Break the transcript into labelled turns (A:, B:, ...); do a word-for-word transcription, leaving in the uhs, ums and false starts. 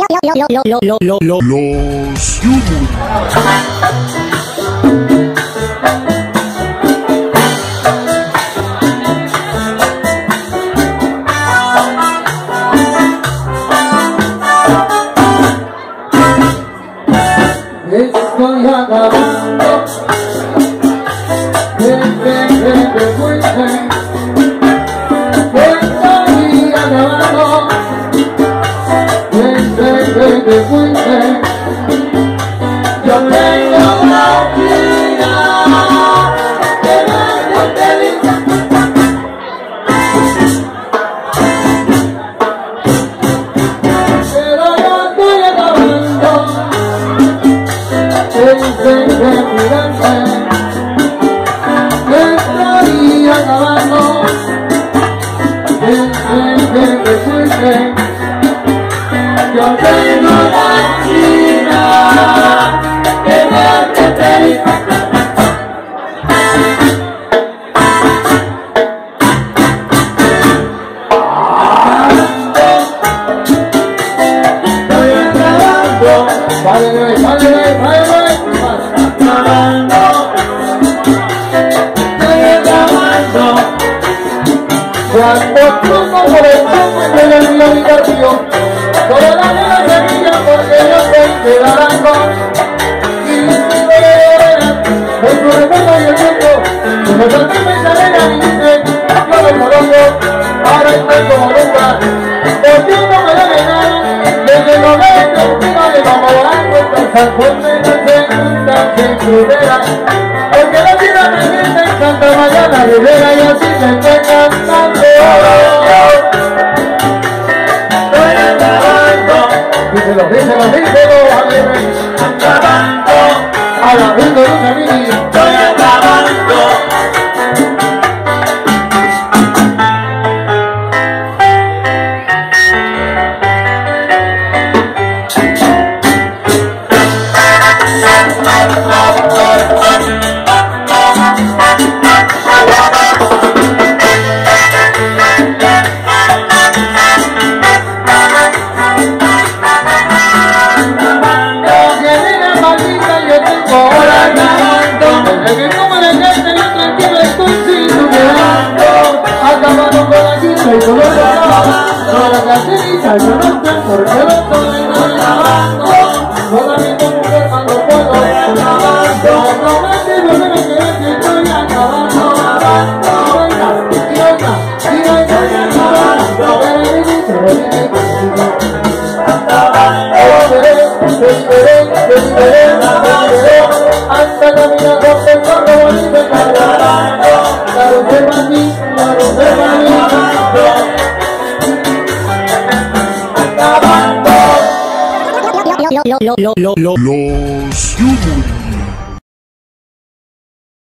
A: Los Yumuri.
B: Estoy acabando, ven, ven, ven, ven, muy bien. Estoy acabando, ven, ven, ven, ven, muy bien. Yo tengo una vida que me hace feliz. Pero yo estoy acabando. Ven, ven, ven, mirante, estoy acabando. Ven, ven, ven, ven, ven. Yo tengo la vida que me hace feliz. Estoy acabando. Vale, vale, vale, vale. Cuando cruzo por el campo de la vida mi carrillo, toda la vida semilla porque yo soy de Naranjo. Y si me lloran, por su recuerdo y el tiempo, como también me salen a mi dice, yo me conozco, ahora estoy como nunca. Por tiempo me lo negaron, desde el noventa y no le vamos volando, hasta San Juan de la segunda centurera. Porque la vida me grita en Santa María Rivera y así se está cantando. Estoy acabando. Díselo, díselo, díselo, Javier. Acabando. A la vida de una mini. Estoy acabando. Y solo se acaba, toda la caserita, yo no sé por qué lo estoy acabando. Toda mi mujer cuando puedo acabando. No me digo que me quede que estoy acabando. Oiga, y oiga, y oiga, estoy acabando. Pero mi dice, pero mi dice, acabando. Esperé, esperé, esperé, esperé, hasta caminar con el corro bonito acabando. Claro que para mí, claro que para mí.
A: Los Yumuri.